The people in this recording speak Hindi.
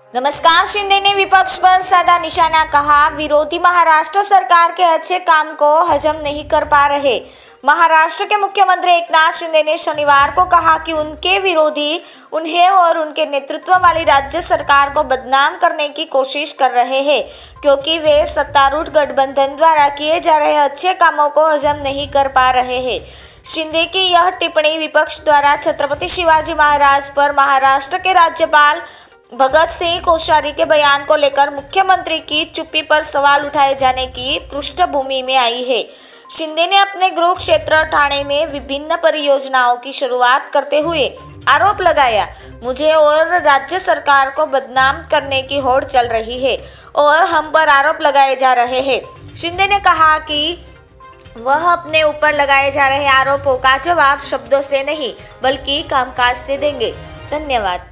नमस्कार। शिंदे ने विपक्ष पर साधा निशाना, कहा विरोधी महाराष्ट्र सरकार के अच्छे काम को हजम नहीं कर पा रहे। महाराष्ट्र के मुख्यमंत्री एकनाथ शिंदे ने शनिवार को कहा कि उनके विरोधी उन्हें और उनके नेतृत्व वाली राज्य सरकार को बदनाम करने की कोशिश कर रहे हैं, क्योंकि वे सत्तारूढ़ गठबंधन द्वारा किए जा रहे अच्छे कामों को हजम नहीं कर पा रहे हैं। शिंदे की यह टिप्पणी विपक्ष द्वारा छत्रपति शिवाजी महाराज पर महाराष्ट्र के राज्यपाल भगत सिंह कोश्यारी के बयान को लेकर मुख्यमंत्री की चुप्पी पर सवाल उठाए जाने की पृष्ठभूमि में आई है। शिंदे ने अपने गृह क्षेत्र ठाणे में विभिन्न परियोजनाओं की शुरुआत करते हुए आरोप लगाया, मुझे और राज्य सरकार को बदनाम करने की होड़ चल रही है और हम पर आरोप लगाए जा रहे हैं। शिंदे ने कहा कि वह अपने ऊपर लगाए जा रहे आरोपों का जवाब शब्दों से नहीं बल्कि कामकाज से देंगे। धन्यवाद।